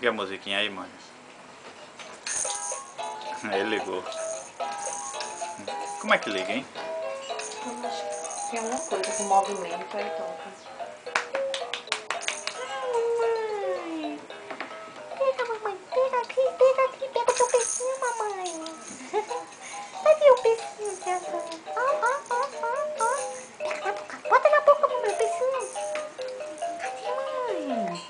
Liga a musiquinha aí, mano. Ele ligou. Como é que liga, hein? Eu acho que tem alguma coisa com movimento, aí toca. Mamãe! Pega, mamãe, pega aqui, pega o teu peixinho, mamãe. Cadê o peixinho, Tiazão? Ó. Pega na boca, bota na boca, mamãe, o peixinho. Cadê, mamãe?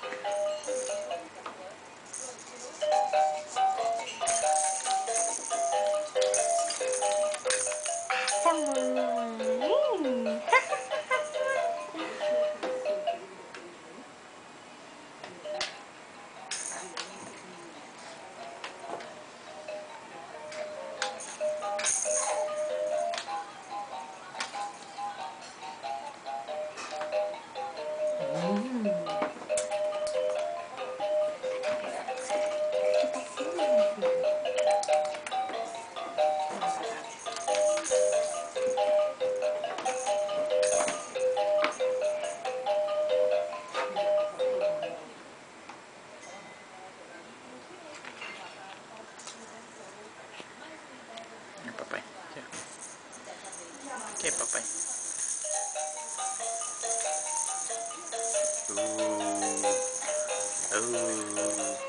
Essa mãe. É, papai. Aqui é papai. Uh.